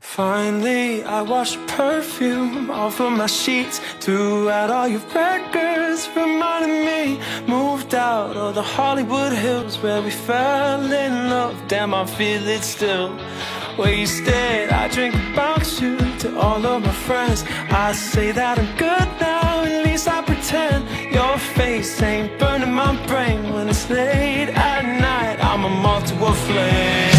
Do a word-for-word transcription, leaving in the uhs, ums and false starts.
Finally, I washed perfume off of my sheets, threw out all your records, reminding me, moved out of the Hollywood hills where we fell in love. Damn, I feel it still. Wasted, I drink about you to all of my friends. I say that I'm good now, at least I pretend. Your face ain't burning my brain when it's late at night. I'm a moth to a flame.